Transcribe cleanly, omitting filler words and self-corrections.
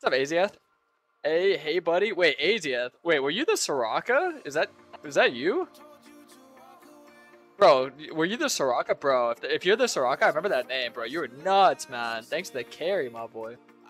What's up, Aziath? Hey, buddy. Wait, Aziath. Wait, were you the Soraka? Is that you? Bro, were you the Soraka? Bro, if you're the Soraka, I remember that name, bro. You were nuts, man. Thanks to the carry, my boy.